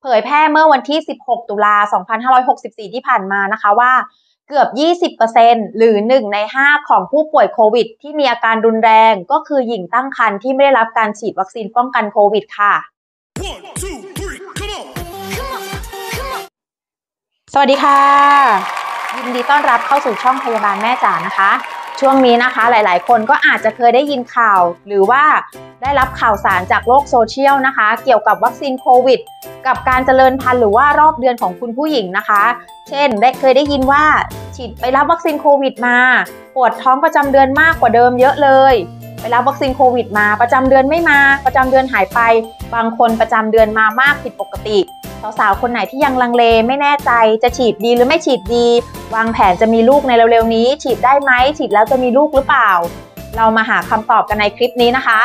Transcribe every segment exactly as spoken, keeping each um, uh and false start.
ผยแพร่เมื่อวันที่สิบหกตุลาคมสองพันห้าร้อยหกสิบสี่ที่ผ่านมานะคะว่าเกือบ ยี่สิบเปอร์เซ็นต์ หรือหนึ่งในห้าของผู้ป่วยโควิดที่มีอาการรุนแรงก็คือหญิงตั้งครรภ์ที่ไม่ได้รับการฉีดวัคซีนป้องกันโควิดค่ะ One, two, three, come on. Come on. Come on. สวัสดีค่ะยินดีต้อนรับเข้าสู่ช่องพยาบาลแม่จ๋านะคะช่วงนี้นะคะหลายๆคนก็อาจจะเคยได้ยินข่าวหรือว่าได้รับข่าวสารจากโลกโซเชียลนะคะเกี่ยวกับวัคซีนโควิดกับการเจริญพันธุ์หรือว่ารอบเดือนของคุณผู้หญิงนะคะเช่นได้เคยได้ยินว่าฉีดไปรับวัคซีนโควิดมาปวดท้องประจำเดือนมากกว่าเดิมเยอะเลยไปรับวัคซีนโควิดมาประจำเดือนไม่มาประจำเดือนหายไปบางคนประจำเดือนมามากผิดปกติสาวๆคนไหนที่ยังลังเลไม่แน่ใจจะฉีดดีหรือไม่ฉีดดีวางแผนจะมีลูกในเร็วๆนี้ฉีดได้ไหมฉีดแล้วจะมีลูกหรือเปล่าเรามาหาคำตอบกันในคลิปนี้นะคะ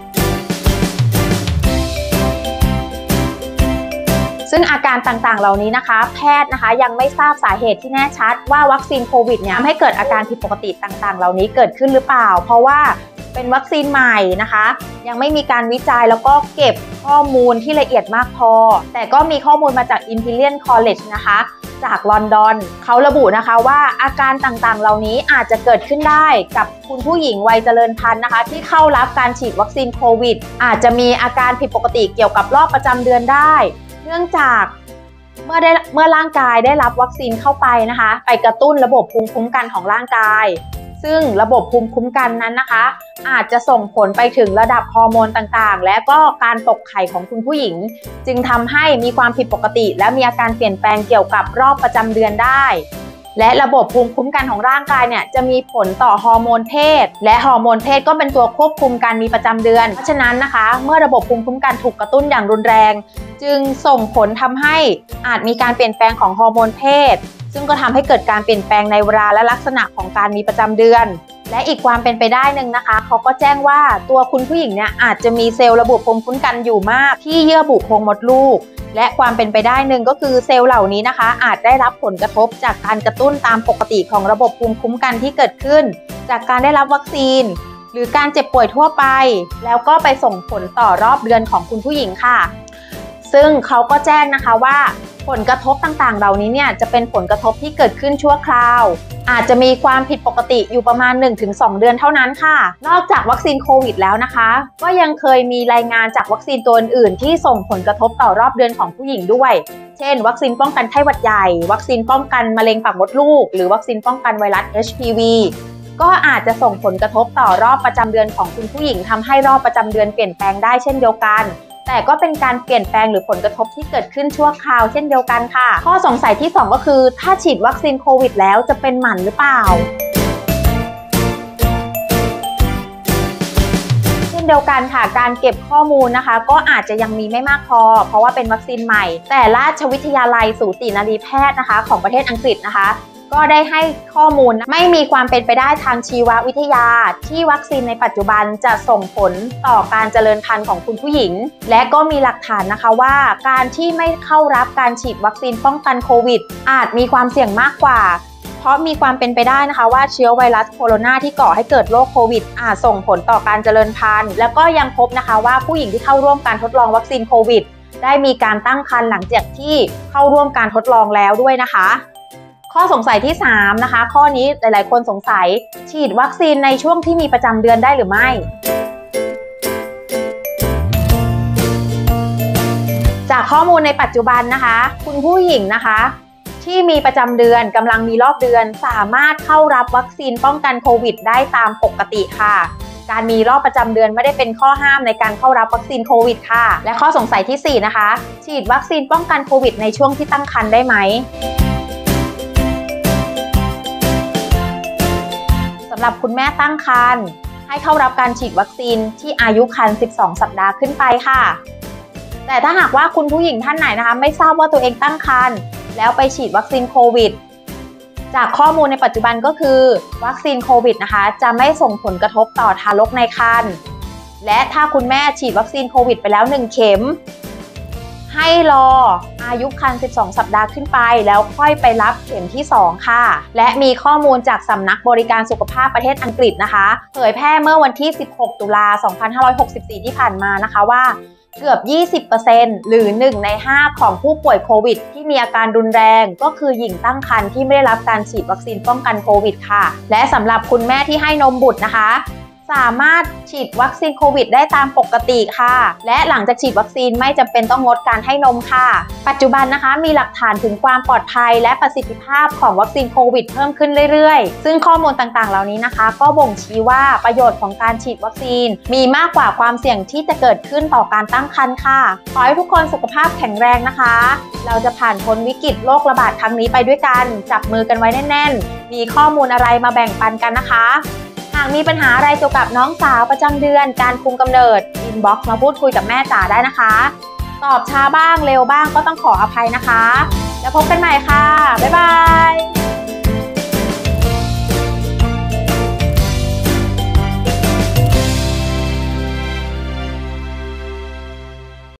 ซึ่งอาการต่างๆเหล่านี้นะคะแพทย์นะคะยังไม่ทราบสาเหตุที่แน่ชัดว่าวัคซีนโควิดเนี่ยทำให้เกิดอาการผิดปกติต่างๆเหล่านี้เกิดขึ้นหรือเปล่าเพราะว่าเป็นวัคซีนใหม่นะคะยังไม่มีการวิจัยแล้วก็เก็บข้อมูลที่ละเอียดมากพอแต่ก็มีข้อมูลมาจาก Imperial College นะคะจากลอนดอนเขาระบุนะคะว่าอาการต่างๆเหล่านี้อาจจะเกิดขึ้นได้กับคุณผู้หญิงวัยเจริญพันธุ์นะคะที่เข้ารับการฉีดวัคซีนโควิดอาจจะมีอาการผิดปกติเกี่ยวกับรอบประจำเดือนได้เนื่องจากเมื่อได้เมื่อร่างกายได้รับวัคซีนเข้าไปนะคะไปกระตุ้นระบบภูมิคุ้มกันของร่างกายซึ่งระบบภูมิคุ้มกันนั้นนะคะอาจจะส่งผลไปถึงระดับฮอร์โมนต่างๆและก็การตกไข่ของคุณผู้หญิงจึงทำให้มีความผิดปกติและมีอาการเปลี่ยนแปลงเกี่ยวกับรอบประจำเดือนได้และระบบภูมิคุ้มกันของร่างกายเนี่ยจะมีผลต่อฮอร์โมนเพศและฮอร์โมนเพศก็เป็นตัวควบคุมการมีประจำเดือนเพราะฉะนั้นนะคะเมื่อระบบภูมิคุ้มกันถูกกระตุ้นอย่างรุนแรงจึงส่งผลทำให้อาจมีการเปลี่ยนแปลงของฮอร์โมนเพศซึ่งก็ทำให้เกิดการเปลี่ยนแปลงในเวลาและลักษณะของการมีประจำเดือนและอีกความเป็นไปได้หนึ่งนะคะเขาก็แจ้งว่าตัวคุณผู้หญิงเนี่ยอาจจะมีเซลล์ระบบภูมิคุ้มกันอยู่มากที่เยื่อบุโพรงมดลูกและความเป็นไปได้หนึ่งก็คือเซลล์เหล่านี้นะคะอาจได้รับผลกระทบจากการกระตุ้นตามปกติของระบบภูมิคุ้มกันที่เกิดขึ้นจากการได้รับวัคซีนหรือการเจ็บป่วยทั่วไปแล้วก็ไปส่งผลต่อรอบเดือนของคุณผู้หญิงค่ะซึ่งเขาก็แจ้งนะคะว่าผลกระทบต่างๆเหล่านี้เนี่ยจะเป็นผลกระทบที่เกิดขึ้นชั่วคราวอาจจะมีความผิดปกติอยู่ประมาณ หนึ่งถึงสอง เดือนเท่านั้นค่ะนอกจากวัคซีนโควิดแล้วนะคะก็ยังเคยมีรายงานจากวัคซีนตัวอื่นๆที่ส่งผลกระทบต่อรอบเดือนของผู้หญิงด้วยเช่นวัคซีนป้องกันไข้หวัดใหญ่วัคซีนป้องกันมะเร็งปากมดลูกหรือวัคซีนป้องกันไวรัส เอช พี วี ก็อาจจะส่งผลกระทบต่อรอบประจำเดือนของคุณผู้หญิงทำให้รอบประจำเดือนเปลี่ยนแปลงได้เช่นเดียวกันแต่ก็เป็นการเปลี่ยนแปลงหรือผลกระทบที่เกิดขึ้นชั่วคราวเช่นเดียวกันค่ะข้อสงสัยที่สองก็คือถ้าฉีดวัคซีนโควิดแล้วจะเป็นหมันหรือเปล่าเช่นเดียวกันค่ะการเก็บข้อมูลนะคะก็อาจจะยังมีไม่มากพอเพราะว่าเป็นวัคซีนใหม่แต่ราชวิทยาลัยสูตินรีแพทย์นะคะของประเทศอังกฤษนะคะก็ได้ให้ข้อมูลไม่มีความเป็นไปได้ทางชีววิทยาที่วัคซีนในปัจจุบันจะส่งผลต่อการเจริญพันธุ์ของคุณผู้หญิงและก็มีหลักฐานนะคะว่าการที่ไม่เข้ารับการฉีดวัคซีนป้องกันโควิดอาจมีความเสี่ยงมากกว่าเพราะมีความเป็นไปได้นะคะว่าเชื้อไวรัสโคโรนาที่ก่อให้เกิดโรคโควิดอาจส่งผลต่อการเจริญพันธุ์แล้วก็ยังพบนะคะว่าผู้หญิงที่เข้าร่วมการทดลองวัคซีนโควิดได้มีการตั้งครรภ์หลังจากที่เข้าร่วมการทดลองแล้วด้วยนะคะข้อสงสัยที่สามนะคะข้อนี้หลายๆคนสงสัยฉีดวัคซีนในช่วงที่มีประจำเดือนได้หรือไม่จากข้อมูลในปัจจุบันนะคะคุณผู้หญิงนะคะที่มีประจำเดือนกำลังมีรอบเดือนสามารถเข้ารับวัคซีนป้องกันโควิดได้ตามปกติค่ะการมีรอบประจำเดือนไม่ได้เป็นข้อห้ามในการเข้ารับวัคซีนโควิดค่ะและข้อสงสัยที่สี่นะคะฉีดวัคซีนป้องกันโควิดในช่วงที่ตั้งครรภ์ได้ไหมสำหรับคุณแม่ตั้งครรภ์ให้เข้ารับการฉีดวัคซีนที่อายุครรภ์สิบสองสัปดาห์ขึ้นไปค่ะแต่ถ้าหากว่าคุณผู้หญิงท่านไหนนะคะไม่ทราบว่าตัวเองตั้งครรภ์แล้วไปฉีดวัคซีนโควิดจากข้อมูลในปัจจุบันก็คือวัคซีนโควิดนะคะจะไม่ส่งผลกระทบต่อทารกในครรภ์และถ้าคุณแม่ฉีดวัคซีนโควิดไปแล้วหนึ่งเข็มให้รออายุครรภ์สิบสองสัปดาห์ขึ้นไปแล้วค่อยไปรับเข็มที่สองค่ะและมีข้อมูลจากสำนักบริการสุขภาพประเทศอังกฤษนะคะเผยแพร่เมื่อวันที่สิบหกตุลาคมสองพันห้าร้อยหกสิบสี่ที่ผ่านมานะคะว่าเกือบ ยี่สิบเปอร์เซ็นต์ หรือหนึ่งในห้าของผู้ป่วยโควิดที่มีอาการรุนแรงก็คือหญิงตั้งครรภ์ที่ไม่ได้รับการฉีดวัคซีนป้องกันโควิดค่ะและสำหรับคุณแม่ที่ให้นมบุตรนะคะสามารถฉีดวัคซีนโควิดได้ตามปกติค่ะและหลังจากฉีดวัคซีนไม่จำเป็นต้องงดการให้นมค่ะปัจจุบันนะคะมีหลักฐานถึงความปลอดภัยและประสิทธิภาพของวัคซีนโควิดเพิ่มขึ้นเรื่อยๆซึ่งข้อมูลต่างๆเหล่านี้นะคะก็บ่งชี้ว่าประโยชน์ของการฉีดวัคซีนมีมากกว่าความเสี่ยงที่จะเกิดขึ้นต่อการตั้งครรภ์ค่ะขอให้ทุกคนสุขภาพแข็งแรงนะคะเราจะผ่านพ้นวิกฤตโรคระบาดครั้งนี้ไปด้วยกันจับมือกันไว้แน่นๆมีข้อมูลอะไรมาแบ่งปันกันนะคะหากมีปัญหาอะไรเกี่ยวกับน้องสาวประจำเดือนการคุมกำเนิดอินบ็อกซ์มาพูดคุยกับแม่จ๋าได้นะคะตอบช้าบ้างเร็วบ้างก็ต้องขออภัยนะคะแล้วพบกันใหม่ค่ะบ๊ายบาย